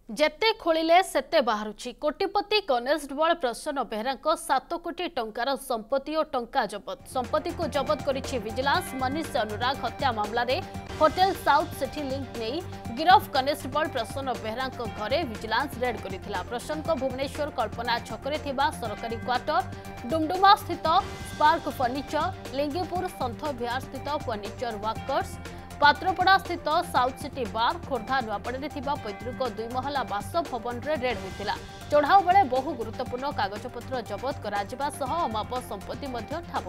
जेते खोलिले सेते बाहरुछि कोटिपति कनेस्टेबल प्रसन्न बेहरा 7 कोटी टंकार संपत्ति और टंका जबत संपत्ति को जबत करिछि विजिलेंस। मनीष अनुराग हत्या मामला रे होटल साउथ सिटी लिंक नहीं गिरफ कनेस्टेबल प्रसन्न बेहरा घरे विजिलेंस रेड करिथिला। प्रसन्न भुवनेश्वर कल्पना छकरे थिबा सरकारी क्वार्टर डुमडुमा स्थित स्पार्क फर्निचर लिंगीपुर संथ विहार स्थित फर्निचर वर्कर्स पात्रपड़ा स्थित साउथ सिटी बार खोर्धा नुआपड़े पैतृक 2 महला बासभवन रेड होता चढ़ाऊ बेले बहु गुरुत्वपूर्ण कागजपत्र जबत कर अमाप संपत्ति ठाब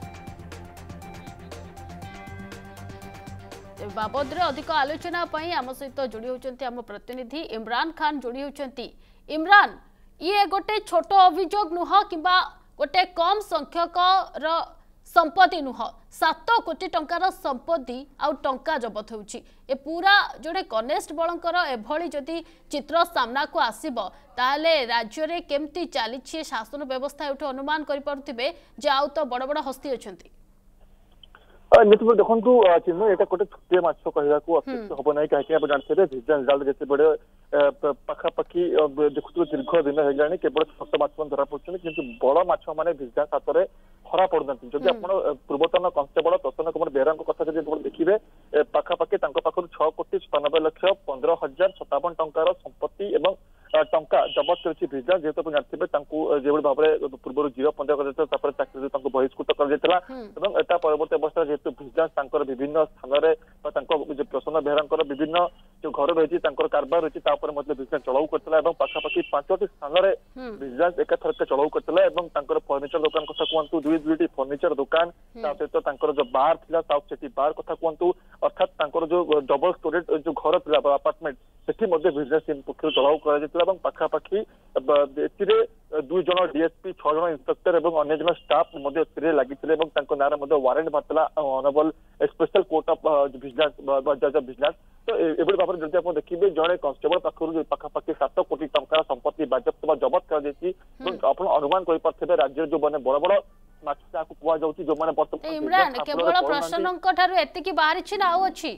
बाबद अधिक आलोचना आम सहित जोड़ी होती आम प्रतिनिधि इमरान खान जोड़ी होती। इमरान, ये गोटे छोट अभियोग नुह कि गोटे कम संख्यक संपत्ति नुह 7 कोटी टंकार संपत्ति आउ टंका जबत होउछि। ए पूरा जोड़े कनेस्टेबल एभली जदि चित्र सामना को आसीबो ताले राज्य रे केमती चली शासन व्यवस्था एठो अनुमान करि परुथिबे जे आउ तो बड़ बड़ हस्ती अछंती। नितिन देखु चिन्ह एटा गोटे छुटिया माछ कहला को अत्यंत हबो नै काहे कि आप जानते विजिलेंस रिजल्ट जते बड़े पाखापाखि देखुत दीर्घ दिन होगानी केवल छोट माछ धरा पड़े किंतु बड़ माछ माने विजिलेंस हाथ में धरा पड़ना। जदि आप पूर्वतन कन्स्टेबल प्रसन्न कुमार बेहरा कथा जब देखिए पाखापाखि 6 कोटी 97 लक्ष 15,057 टंकार संपत्ति एवं टंका जबत कर विजिलेंस जेहेतु आप जानते जो भाव में पूर्व 0.15 चाकरी बहिष्कृत कर परवर्त अवस्था जेहेतु विजिलेंस विभिन्न स्थान में प्रसन्न बेहरा विभिन्न जो घर रही कारबार रही विजिलेंस चढ़ाऊ करता पाखापाखि 5टी स्थान में विजिलेंस एकाथरक चढ़ाऊ करता फर्निचर दुकान कथा कहतु 2 फर्निचर दुकान सहित जो बार था साउथ सिटी बार कथा कहतु अर्थात जो डबल स्टोरेज जो घर था अपार्टमेंट सेठी विजिलेंस टीम पक्ष चढ़ाऊ कर पाखापाखि 2 जन डीएसपी 6 जन इंस्पेक्टर और अन्य जन स्टाफ लगी ना वारेंट बाहर honourable special court of vigilance जज ऑफ विजिलेंस। तो एभली भाव में जब आप देखिए जड़े कन्स्टेबल पाखर पाखापाखि 7 कोटी टंकार संपत्ति बाजप्त जबत कर अनुमान कर राज्य जो मैंने बड़ बड़ माछ कहु जो मैंने इमरान केवल प्रसन्न बाहरी ना अच्छी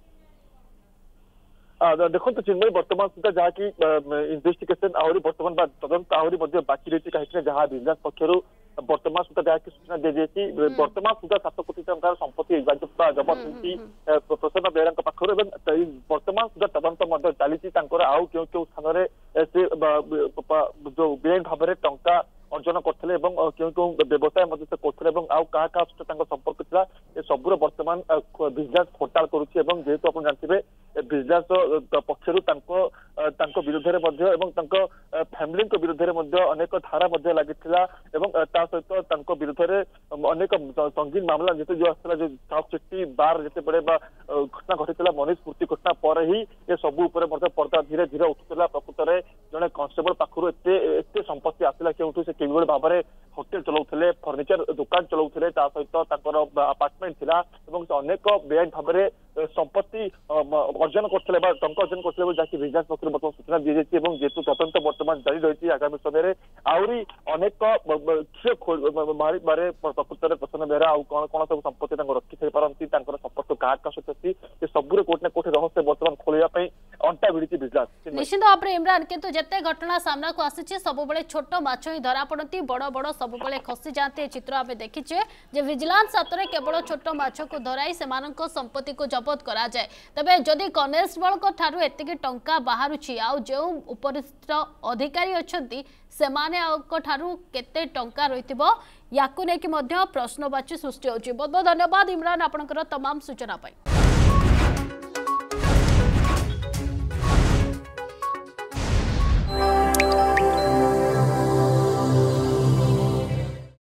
देखो चिन्मय वर्तमान सुधा जहाँकि इन्वेस्टिगेशन आहरी वर्तमान तदंत आहरी बाकी रही कहीं जहाँ विजिलेंस पक्षर वर्तमान सुधा जहाँकि सूचना दी जाए वर्तमान सुधा 7 कोटी टंकार संपत्ति जबत होती प्रसन्न बेहरा पाखर वर्तमान सुधा तदंत चली आउ क्यों क्यों स्थान से जो बेआईन भाव में टंका अर्जन करते क्यों क्यों व्यवसाय करते आउ क्या संपर्क था सबूर वर्तमान विजिलेंस खोटाल करुच्ची जेहेतु आप जानते विजिलेंस पक्षर विरुद्ध फैमिली विरुद्ध अनेक धारा लगी सहित विरुद्ध अनेक संगीन मामला जेते जो आसला जो साउथ सिटी बार जिते बड़े घटना घटी मनीष मृत्यु घटना पर ही ये सबू पर्दा धीरे धीरे उठुला। प्रकृत में जड़े कन्स्टेबल पाखर एत संपत्ति आसला क्यों से किभली भाव में होटेल चलाऊले फर्निचर दुकान चलाऊले सहित अपार्टमेंट थिला अनेक बेआईन भाव में संपत्ति अर्जन करते टंका अर्जन करते जहाँकि विजिलेंस पक्ष बर्तमान सूचना दी जाए जेहेतु तदंत वर्तमान जारी रही आगामी समय आहरी अनेक बारे प्रकृत में प्रसन्न बेहरा आउ कौन कौन सब संपत्ति रखी थी पारती संपर्क क्या सहित सबूर कोटना कोटी रहस्य बर्तमान खोलने अंटा भिड़ी विजिलेंस। निश्चित भाव में इमरान किंतु जिते घटना सामना को आसी सब छोट माछ ही धरा पड़ती बड़ बड़ सब खसी जाते चित्र आम देखीचे विजिलेंस हाथ में केवल छोट माछ को धराई से संपत्ति को जबत करा जाए तबे जदि कनेस्टेबल ठारू एतिकी टंका बाहरुछि आउ जो उपरिस्थ अधिकारी अछंती सेमाने ठारू केते टंका रहितिबो याकु नेकी मध्य प्रश्नवाची सृष्टि होछि। बहुत बहुत धन्यवाद इमरान आपनकर तमाम सूचना पाई।